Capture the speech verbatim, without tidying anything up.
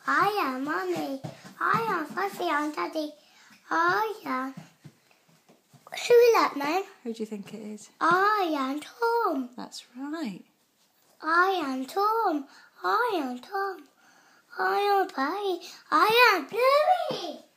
I am Mummy. I am Fuzzy. I'm Daddy. I am... Who is that, man? Who do you think it is? I am Tom. That's right. I am Tom. I am Tom. I am Buddy. I am Bluey.